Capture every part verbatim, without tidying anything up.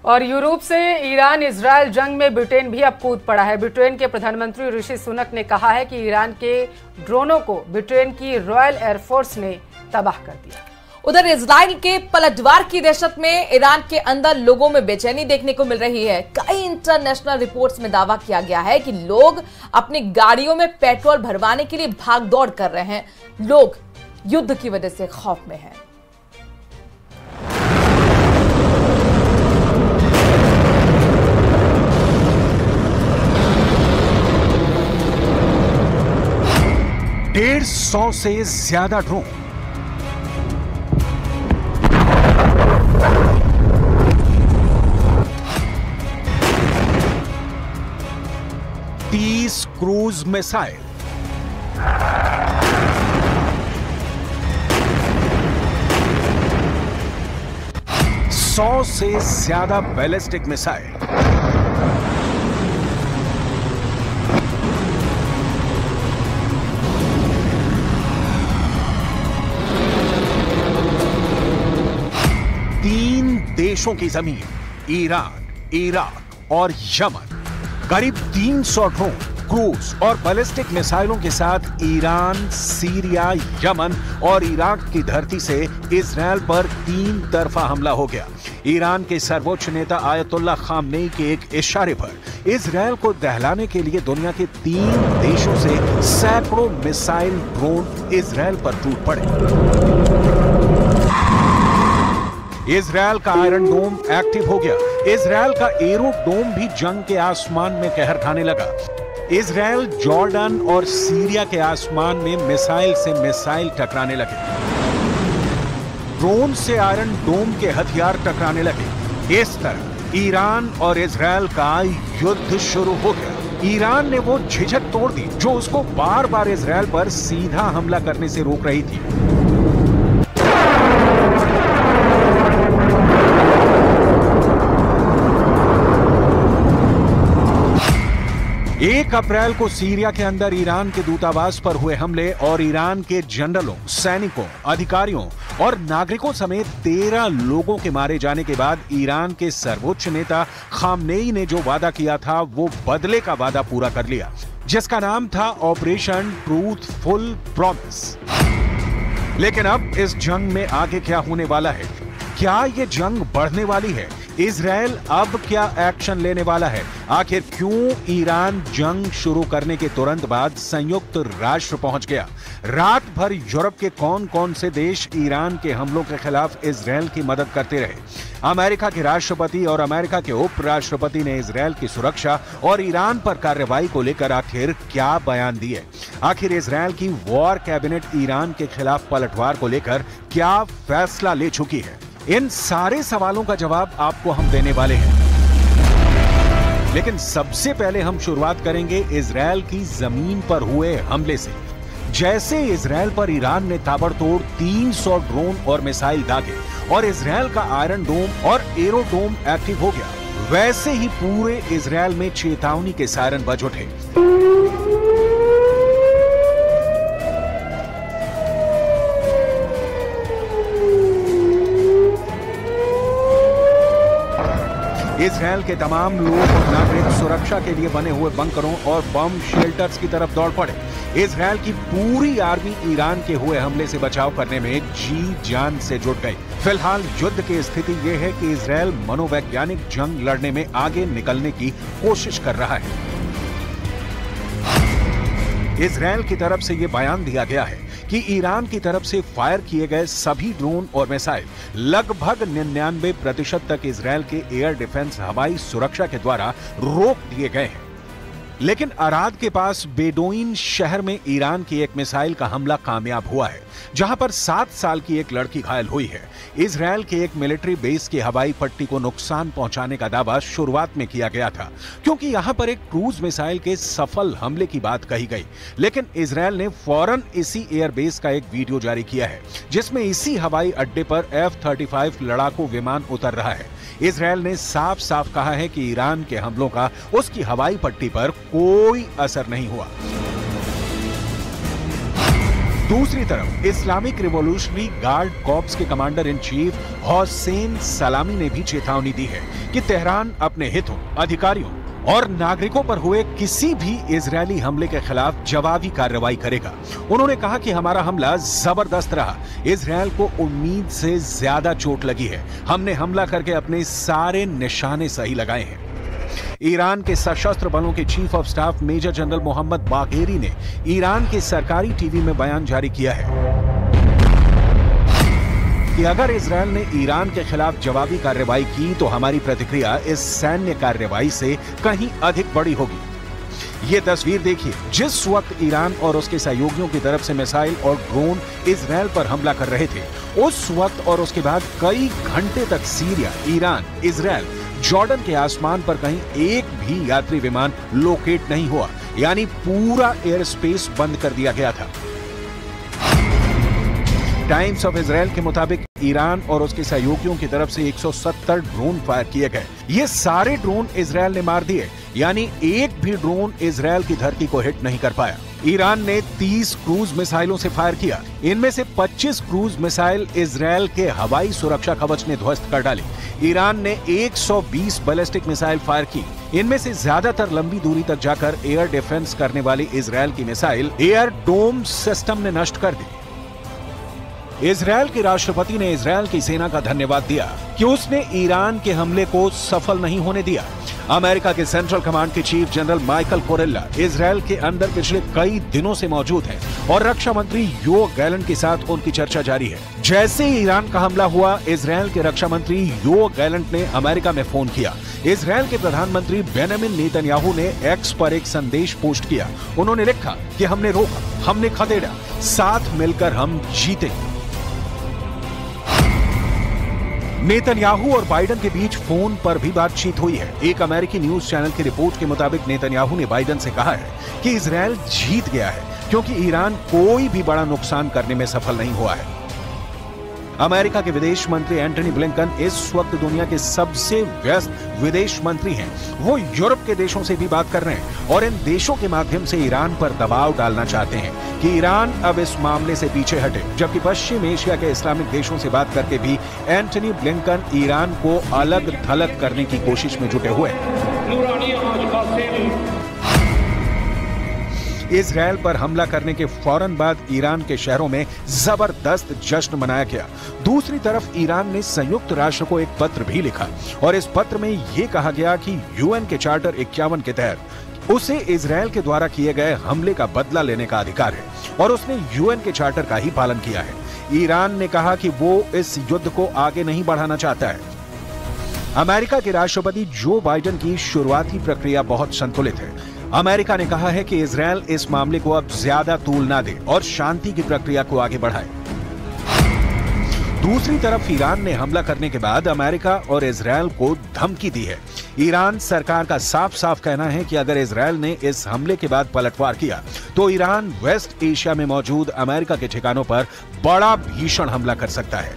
और यूरोप से Iran Israel जंग में ब्रिटेन भी अब कूद पड़ा है। ब्रिटेन के प्रधानमंत्री ऋषि सुनक ने कहा है कि ईरान के ड्रोनों को ब्रिटेन की रॉयल एयरफोर्स ने तबाह कर दिया। उधर इजराइल के पलटवार की दहशत में ईरान के अंदर लोगों में बेचैनी देखने को मिल रही है। कई इंटरनेशनल रिपोर्ट्स में दावा किया गया है कि लोग अपनी गाड़ियों में पेट्रोल भरवाने के लिए भागदौड़ कर रहे हैं। लोग युद्ध की वजह से खौफ में हैं। डेढ़ सौ से ज्यादा ड्रोन, तीस क्रूज मिसाइल, सौ से ज्यादा बैलिस्टिक मिसाइल, तीन देशों की जमीन, ईरान, इराक और यमन, करीब तीन सौ ड्रोन, क्रूज और बैलिस्टिक मिसाइलों के साथ ईरान, सीरिया, यमन और इराक की धरती से इजरायल पर तीन तरफा हमला हो गया। ईरान के सर्वोच्च नेता आयतुल्लाह खामनेई के एक इशारे पर इजरायल को दहलाने के लिए दुनिया के तीन देशों से सैकड़ों मिसाइल ड्रोन इजरायल पर टूट पड़े। इजरायल का आयरन डोम एक्टिव हो गया। इजरायल का एरो डोम भी जंग के आसमान में कहर खाने लगा। इजरायल, जॉर्डन और सीरिया के आसमान में मिसाइल से मिसाइल टकराने लगे। ड्रोन से आयरन डोम के हथियार टकराने लगे। इस तरह ईरान और इजरायल का युद्ध शुरू हो गया। ईरान ने वो झिझक तोड़ दी जो उसको बार बार इजरायल पर सीधा हमला करने से रोक रही थी। एक अप्रैल को सीरिया के अंदर ईरान के दूतावास पर हुए हमले और ईरान के जनरलों, सैनिकों, अधिकारियों और नागरिकों समेत तेरह लोगों के मारे जाने के बाद ईरान के सर्वोच्च नेता खामनेई ने जो वादा किया था वो बदले का वादा पूरा कर लिया, जिसका नाम था ऑपरेशन ट्रूथफुल प्रॉमिस। लेकिन अब इस जंग में आगे क्या होने वाला है? क्या ये जंग बढ़ने वाली है? इजरायल अब क्या एक्शन लेने वाला है? आखिर क्यों ईरान जंग शुरू करने के तुरंत बाद संयुक्त राष्ट्र पहुंच गया? रात भर यूरोप के कौन कौन से देश ईरान के हमलों के खिलाफ इजरायल की मदद करते रहे? अमेरिका के राष्ट्रपति और अमेरिका के उपराष्ट्रपति ने इजरायल की सुरक्षा और ईरान पर कार्रवाई को लेकर आखिर क्या बयान दिए? आखिर इजरायल की वॉर कैबिनेट ईरान के खिलाफ पलटवार को लेकर क्या फैसला ले चुकी है? इन सारे सवालों का जवाब आपको हम देने वाले हैं। लेकिन सबसे पहले हम शुरुआत करेंगे इजरायल की जमीन पर हुए हमले से। जैसे इजरायल पर ईरान ने ताबड़तोड़ तीन सौ ड्रोन और मिसाइल दागे और इजरायल का आयरन डोम और एरो डोम एक्टिव हो गया, वैसे ही पूरे इजरायल में चेतावनी के सायरन बज उठे। इजरायल के तमाम लोग और नागरिक सुरक्षा के लिए बने हुए बंकरों और बम शेल्टर्स की तरफ दौड़ पड़े। इजरायल की पूरी आर्मी ईरान के हुए हमले से बचाव करने में जी जान से जुट गई। फिलहाल युद्ध की स्थिति यह है कि इजरायल मनोवैज्ञानिक जंग लड़ने में आगे निकलने की कोशिश कर रहा है। इजरायल की तरफ से यह बयान दिया गया है कि ईरान की तरफ से फायर किए गए सभी ड्रोन और मिसाइल लगभग निन्यानवे प्रतिशत तक इजरायल के एयर डिफेंस हवाई सुरक्षा के द्वारा रोक दिए गए हैं। लेकिन अराद के पास बेडोइन शहर में ईरान की एक मिसाइल का हमला कामयाब हुआ है, जहां पर सात साल की एक लड़की घायल हुई है। इजरायल के एक मिलिट्री बेस की हवाई पट्टी को नुकसान पहुंचाने का दावा शुरुआत में किया गया था, क्योंकि यहां पर एक क्रूज मिसाइल के सफल हमले की बात कही गई। लेकिन इजरायल ने फौरन इसी एयरबेस का एक वीडियो जारी किया है, जिसमें इसी हवाई अड्डे पर एफ थर्टी फाइव लड़ाकू विमान उतर रहा है। इजरायल ने साफ साफ कहा है कि ईरान के हमलों का उसकी हवाई पट्टी पर कोई असर नहीं हुआ। दूसरी तरफ इस्लामिक रिवॉल्यूशनरी गार्ड कॉर्प्स के commander in chief Hossein Salami ने भी चेतावनी दी है कि तेहरान अपने हितों, अधिकारियों और नागरिकों पर हुए किसी भी इजरायली हमले के खिलाफ जवाबी कार्रवाई करेगा। उन्होंने कहा कि हमारा हमला जबरदस्त रहा, इजरायल को उम्मीद से ज्यादा चोट लगी है, हमने हमला करके अपने सारे निशाने सही लगाए हैं। ईरान के सशस्त्र बलों के chief of staff major general Mohammad Bagheri ने ईरान के सरकारी टीवी में बयान जारी किया है कि अगर इजरायल ने ईरान के खिलाफ जवाबी कार्रवाई की तो हमारी प्रतिक्रिया इस सैन्य कार्रवाई से कहीं अधिक बड़ी होगी। ये तस्वीर देखिए, जिस वक्त ईरान और उसके सहयोगियों की तरफ से मिसाइल और ड्रोन इजरायल पर हमला कर रहे थे, उस वक्त और उसके बाद कई घंटे तक सीरिया, ईरान, इजरायल, जॉर्डन के आसमान पर कहीं एक भी यात्री विमान लोकेट नहीं हुआ, यानी पूरा एयर स्पेस बंद कर दिया गया था। टाइम्स ऑफ इजरायल के मुताबिक ईरान और उसके सहयोगियों की तरफ से एक सौ सत्तर ड्रोन फायर किए गए। ये सारे ड्रोन इजरायल ने मार दिए, यानी एक भी ड्रोन इजरायल की धरती को हिट नहीं कर पाया। ईरान ने तीस क्रूज मिसाइलों से फायर किया, इनमें से पच्चीस क्रूज मिसाइल इजरायल के हवाई सुरक्षा कवच ने ध्वस्त कर डाली। ईरान ने एक सौ बीस बैलिस्टिक मिसाइल फायर की, इनमें से ज्यादातर लंबी दूरी तक जाकर एयर डिफेंस करने वाली इजरायल की मिसाइल एयर डोम सिस्टम ने नष्ट कर दी। इजरायल के राष्ट्रपति ने इजरायल की सेना का धन्यवाद दिया कि उसने ईरान के हमले को सफल नहीं होने दिया। अमेरिका के सेंट्रल कमांड के chief general Michael Kurilla Israel के अंदर पिछले कई दिनों से मौजूद हैं और रक्षा मंत्री योव गैलेंट के साथ उनकी चर्चा जारी है। जैसे ही ईरान का हमला हुआ, इजरायल के रक्षा मंत्री योव गैलेंट ने अमेरिका में फोन किया। इजरायल के प्रधानमंत्री बेंजामिन नेतन्याहू ने एक्स पर एक संदेश पोस्ट किया। उन्होंने लिखा कि हमने रोका, हमने खदेड़ा, साथ मिलकर हम जीतेंगे। नेतन्याहू और बाइडेन के बीच फोन पर भी बातचीत हुई है। एक अमेरिकी न्यूज चैनल की रिपोर्ट के मुताबिक नेतन्याहू ने बाइडेन से कहा है कि इजरायल जीत गया है क्योंकि ईरान कोई भी बड़ा नुकसान करने में सफल नहीं हुआ है। अमेरिका के विदेश मंत्री एंटनी ब्लिंकन इस वक्त दुनिया के सबसे व्यस्त विदेश मंत्री हैं। वो यूरोप के देशों से भी बात कर रहे हैं और इन देशों के माध्यम से ईरान पर दबाव डालना चाहते हैं कि ईरान अब इस मामले से पीछे हटे। जबकि पश्चिम एशिया के इस्लामिक देशों से बात करके भी एंटनी ब्लिंकन ईरान को अलग थलग करने की कोशिश में जुटे हुए हैं। इजरायल पर हमला करने के फौरन बाद ईरान के शहरों में जबरदस्त जश्न मनाया गया। दूसरी तरफ ईरान ने संयुक्त राष्ट्र को एक पत्र भी लिखा और इस पत्र में यह कहा गया कि यूएन के चार्टर इक्यावन के तहत उसे इजरायल के द्वारा किए गए हमले का बदला लेने का अधिकार है और उसने यूएन के चार्टर का ही पालन किया है। ईरान ने कहा कि वो इस युद्ध को आगे नहीं बढ़ाना चाहता है। अमेरिका के राष्ट्रपति जो बाइडेन की शुरुआती प्रक्रिया बहुत संतुलित है। अमेरिका ने कहा है कि इजरायल इस मामले को अब ज्यादा तूल ना दे और शांति की प्रक्रिया को आगे बढ़ाए। दूसरी तरफ ईरान ने हमला करने के बाद अमेरिका और इजरायल को धमकी दी है। ईरान सरकार का साफ साफ कहना है कि अगर इजरायल ने इस हमले के बाद पलटवार किया तो ईरान वेस्ट एशिया में मौजूद अमेरिका के ठिकानों पर बड़ा भीषण हमला कर सकता है।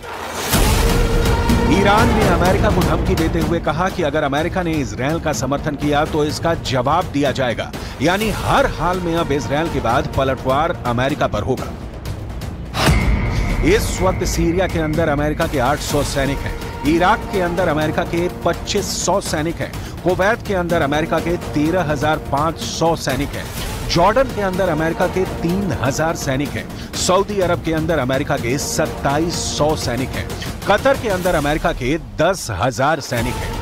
ईरान ने अमेरिका को धमकी देते हुए कहा कि अगर अमेरिका ने इजरायल का समर्थन किया तो इसका जवाब दिया जाएगा, यानी हर हाल में अब इजरायल के बाद पलटवार अमेरिका पर होगा। इस वक्त सीरिया के अंदर अमेरिका के आठ सौ सैनिक हैं, इराक के अंदर अमेरिका के पच्चीस सौ सैनिक हैं, कुवैत के अंदर अमेरिका के तेरह हजार पांच सौ सैनिक हैं, जॉर्डन के अंदर अमेरिका के तीन हजार सैनिक हैं, सऊदी अरब के अंदर अमेरिका के सत्ताईस सौ सैनिक हैं, कतर के अंदर अमेरिका के दस हजार सैनिक हैं।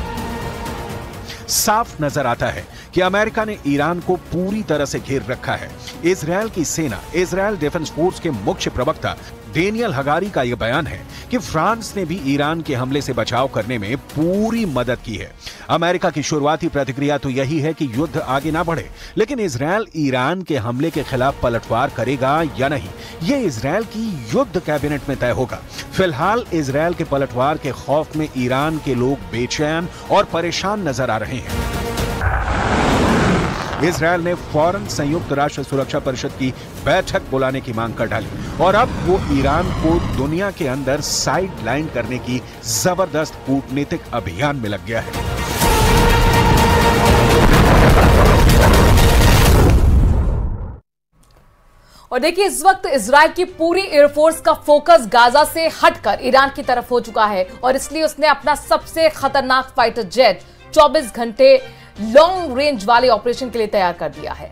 साफ नजर आता है कि अमेरिका ने ईरान को पूरी तरह से घेर रखा है। इजरायल की सेना, इजरायल डिफेंस फोर्स के मुख्य प्रवक्ता डेनियल हगारी का यह बयान है कि फ्रांस ने भी ईरान के हमले से बचाव करने में पूरी मदद की है। अमेरिका की शुरुआती प्रतिक्रिया तो यही है कि युद्ध आगे ना बढ़े, लेकिन इजरायल ईरान के हमले के खिलाफ पलटवार करेगा या नहीं, यह इजरायल की युद्ध कैबिनेट में तय होगा। फिलहाल इजरायल के पलटवार के खौफ में ईरान के लोग बेचैन और परेशान नजर आ रहे हैं। इजरायल ने फौरन संयुक्त राष्ट्र सुरक्षा परिषद की बैठक बुलाने की मांग कर डाली और अब वो ईरान को दुनिया के अंदर साइड लाइन करने की जबरदस्त कूटनीतिक अभियान में लग गया है। और देखिए, इस वक्त इजराइल की पूरी एयरफोर्स का फोकस गाजा से हटकर ईरान की तरफ हो चुका है और इसलिए उसने अपना सबसे खतरनाक फाइटर जेट चौबीस घंटे लॉन्ग रेंज वाले ऑपरेशन के लिए तैयार कर दिया है।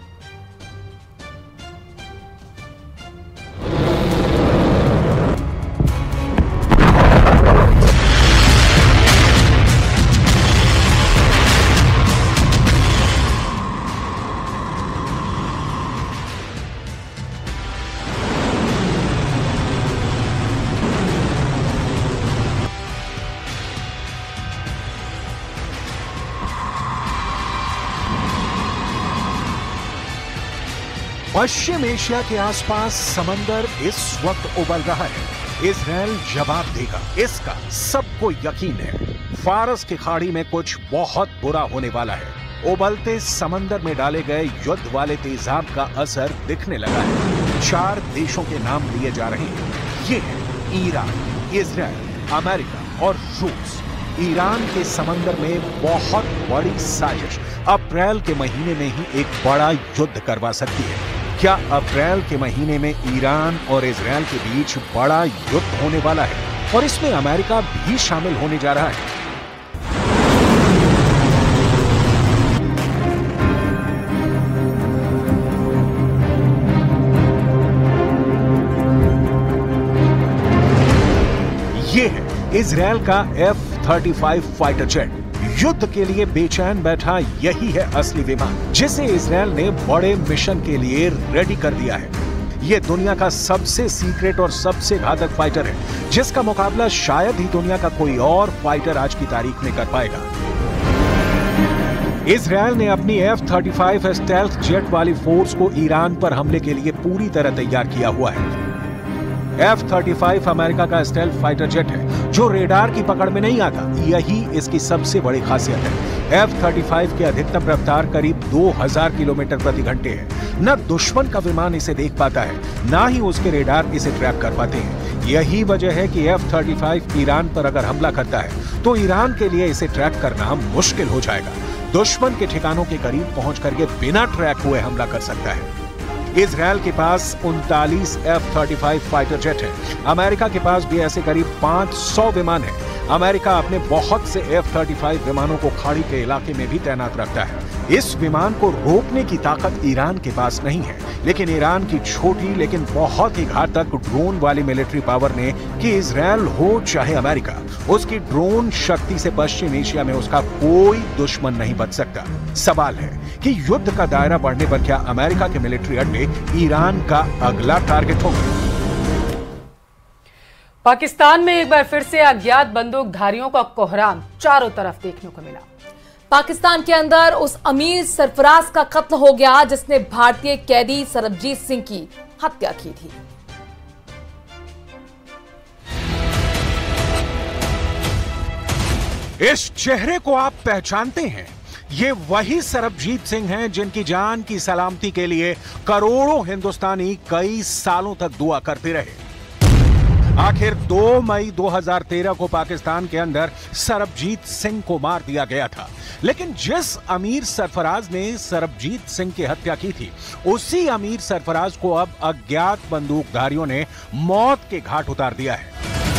पश्चिम एशिया के आसपास समंदर इस वक्त उबल रहा है। इजराइल जवाब देगा, इसका सबको यकीन है। फारस की खाड़ी में कुछ बहुत बुरा होने वाला है। उबलते समंदर में डाले गए युद्ध वाले तेजाब का असर दिखने लगा है। चार देशों के नाम लिए जा रहे हैं। ये है ईरान, इजराइल, अमेरिका और रूस। ईरान के समंदर में बहुत बड़ी साजिश अप्रैल के महीने में ही एक बड़ा युद्ध करवा सकती है। क्या अप्रैल के महीने में ईरान और इजराइल के बीच बड़ा युद्ध होने वाला है और इसमें अमेरिका भी शामिल होने जा रहा है? ये है इजराइल का F thirty five fighter jet. युद्ध के लिए बेचैन बैठा यही है असली विमान, जिसे इजराइल ने बड़े मिशन के लिए रेडी कर दिया है। यह दुनिया का सबसे सीक्रेट और सबसे घातक फाइटर है, जिसका मुकाबला शायद ही दुनिया का कोई और फाइटर आज की तारीख में कर पाएगा। इजराइल ने अपनी F thirty five stealth jet वाली फोर्स को ईरान पर हमले के लिए पूरी तरह तैयार किया हुआ है। एफ थर्टी फाइव अमेरिका का स्टेल्थ फाइटर जेट है, जो रेडार की पकड़ में नहीं आता। यही इसकी सबसे बड़ी खासियत है। एफ थर्टी फाइव की अधिकतम रफ्तार करीब दो हज़ार किलोमीटर प्रति घंटे है। न दुश्मन का विमान इसे देख पाता है, ना ही उसके रेडार इसे ट्रैक कर पाते हैं। यही वजह है कि एफ थर्टी फाइव ईरान पर अगर हमला करता है तो ईरान के लिए इसे ट्रैक करना मुश्किल हो जाएगा। दुश्मन के ठिकानों के करीब पहुंच करके बिना ट्रैक हुए हमला कर सकता है। इजराइल के पास उनतालीस F thirty five fighter jet है। अमेरिका के पास भी ऐसे करीब पाँच सौ विमान है। अमेरिका अपने बहुत से एफ थर्टी फाइव विमानों को खाड़ी के इलाके में भी तैनात रखता है। इस विमान को रोकने की ताकत ईरान के पास नहीं है, लेकिन ईरान की छोटी लेकिन बहुत ही घातक ड्रोन वाली मिलिट्री पावर ने, कि इजराइल हो चाहे अमेरिका, उसकी ड्रोन शक्ति से पश्चिम एशिया में उसका कोई दुश्मन नहीं बच सकता। सवाल है कि युद्ध का दायरा बढ़ने पर क्या अमेरिका के मिलिट्री अड्डे ईरान का अगला टारगेट होंगे? पाकिस्तान में एक बार फिर से अज्ञात बंदूकधारियों का कोहराम चारों तरफ देखने को मिला। पाकिस्तान के अंदर उस अमीर सरफराज का कत्ल हो गया जिसने भारतीय कैदी सरबजीत सिंह की हत्या की थी। इस चेहरे को आप पहचानते हैं? ये वही सरबजीत सिंह हैं जिनकी जान की सलामती के लिए करोड़ों हिंदुस्तानी कई सालों तक दुआ करते रहे। आखिर दो मई दो हज़ार तेरह को पाकिस्तान के अंदर सरबजीत सिंह को मार दिया गया था, लेकिन जिस अमीर सरफराज ने सरबजीत सिंह की हत्या की थी, उसी अमीर सरफराज को अब अज्ञात बंदूकधारियों ने मौत के घाट उतार दिया है।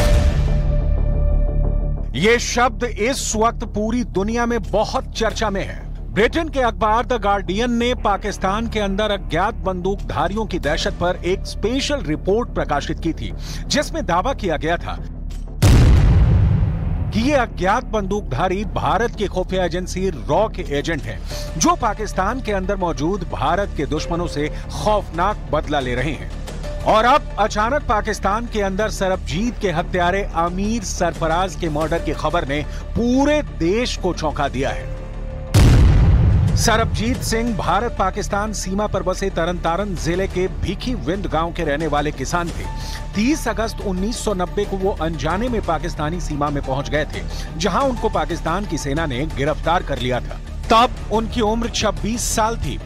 ये शब्द इस वक्त पूरी दुनिया में बहुत चर्चा में है। ब्रिटेन के अखबार द गार्डियन ने पाकिस्तान के अंदर अज्ञात बंदूकधारियों की दहशत पर एक स्पेशल रिपोर्ट प्रकाशित की थी, जिसमें दावा किया गया था कि ये अज्ञात बंदूकधारी भारत की खुफिया एजेंसी रॉ के एजेंट हैं, जो पाकिस्तान के अंदर मौजूद भारत के दुश्मनों से खौफनाक बदला ले रहे हैं। और अब अचानक पाकिस्तान के अंदर सरबजीत के हत्यारे अमीर सरफराज के मर्डर की खबर ने पूरे देश को चौंका दिया है। सरबजीत सिंह भारत पाकिस्तान सीमा पर बसे तरनतारन जिले के भीखी विंद गांव के रहने वाले किसान थे। तीस अगस्त उन्नीस सौ नब्बे को वो अनजाने में पाकिस्तानी सीमा में पहुंच गए थे, जहां उनको पाकिस्तान की सेना ने गिरफ्तार कर लिया था। तब उनकी उम्र छब्बीस साल थी।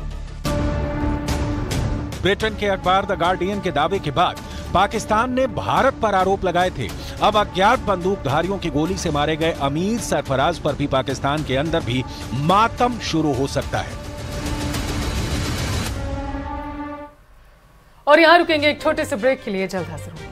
ब्रिटेन के अखबार द गार्डियन के दावे के बाद पाकिस्तान ने भारत पर आरोप लगाए थे। अब अज्ञात बंदूकधारियों की गोली से मारे गए अमीर सरफराज पर भी पाकिस्तान के अंदर भी मातम शुरू हो सकता है। और यहाँ रुकेंगे एक छोटे से ब्रेक के लिए, जल्द हाजिर होंगे।